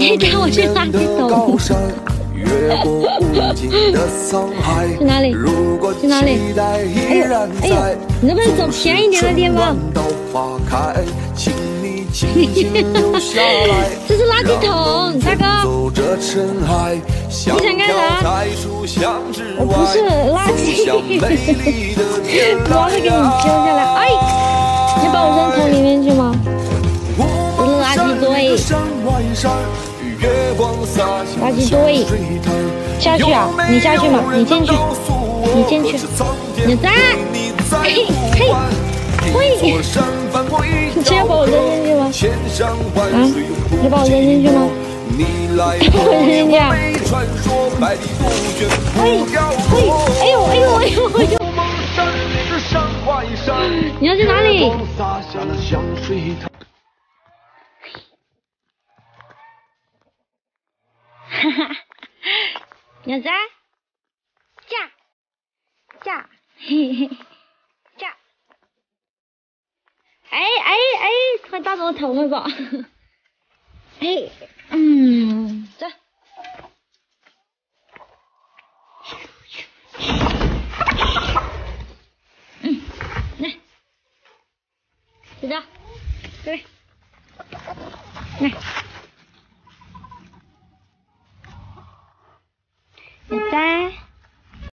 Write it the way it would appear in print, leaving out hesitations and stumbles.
你带我去垃圾桶。去哪里？去哪里？哎呦哎呦，你能不能走偏一点的地方？这是垃圾桶，大哥。你想干啥？我不是垃圾，我会给你揪下来。哎，你把我扔桶里面去吗？这是垃圾堆。垃圾堆，下去啊！你下去嘛，你进去，你进去，你在，嘿嘿，喂，你真要把我扔进去吗？啊，你把我扔进去吗？把我扔进去啊！喂喂，哎呦哎呦哎呦哎呦！你要去哪里？哈哈，鸟仔，驾，嘿嘿，驾，哎，快打到我头了吧？哎，走，来，走着，对，来。